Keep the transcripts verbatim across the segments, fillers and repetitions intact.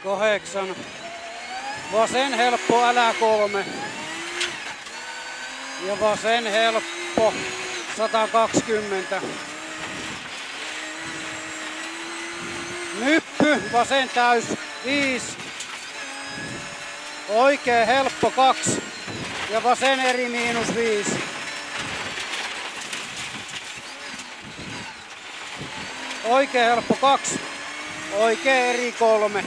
kahdeksan. Vasen helppo, älä kolme. Ja vasen helppo, sata kaksikymmentä. Nyppy, vasen täys, viisi. Oikea helppo, kaksi. Ja vasen eri miinus viisi. Oikea helppo, kaksi. Oikea eri, kolme.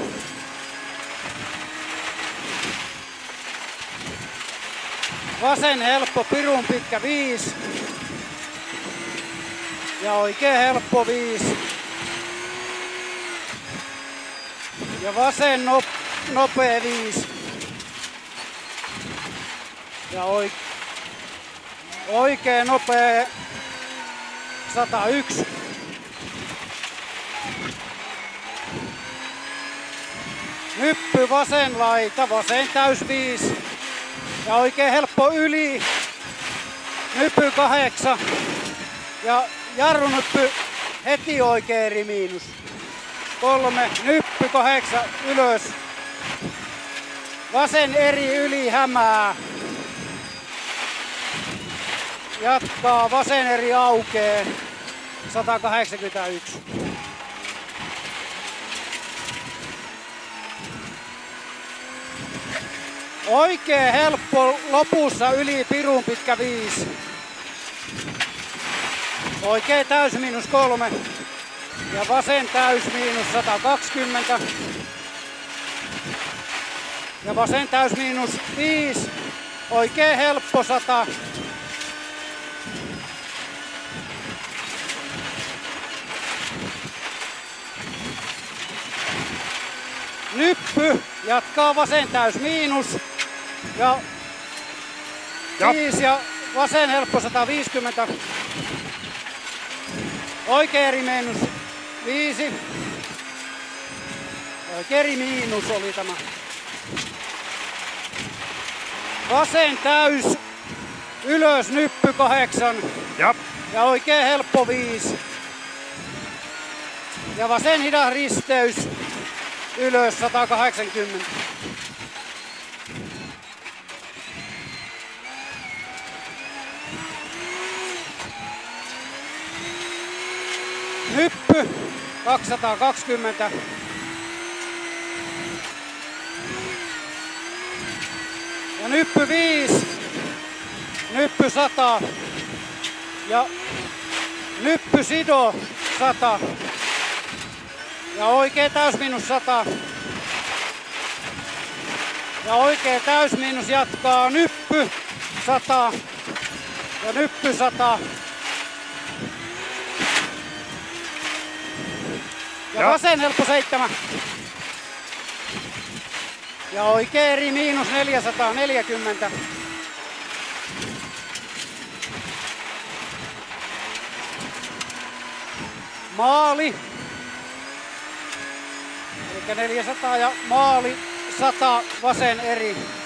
Vasen helppo, pirun pitkä, viisi. Ja oikea helppo, viisi. Ja vasen no, nopea, viisi. Ja oike, oikea nopea, sata yksi. Hyppy vasen laita, vasen täys viisi. Ja oikein helppo yli. Nyppy kahdeksan. Ja jarrunyppy heti oikein eri miinus. Kolme, nyppy kahdeksan, ylös. Vasen eri yli hämää. Jatkaa, vasen eri aukee. sata kahdeksankymmentäyksi. Oikein helppo lopussa yli pirun pitkä viisi. Oikein täys miinus kolme. Ja vasen täys miinus sata kaksikymmentä. Ja vasen täys miinus viisi. Oikein helppo sata. Nyppy. Jatkaa vasen täys miinus. Ja viisi ja vasen helppo sata viisikymmentä. Oikea eri miinus viisi. Oikea eri miinus oli tämä. Vasen täys. Ylös nyppy kahdeksan. Ja, ja oikea helppo viisi. Ja vasen hidas risteys. Ylös sata kahdeksankymmentä. Nyppy kaksisataakaksikymmentä. Ja nyppy viisi. Nyppy sata. Ja nyppy sido sata. Ja oikea täys miinus sata. Ja oikea täys miinus jatkaa nyppy sata. Ja nyppy sata. Ja vasen helppo seitsemän. Ja oikea eri miinus neljäsataaneljäkymmentä. Maali. Eli neljäsataa ja maali sata vasen eri.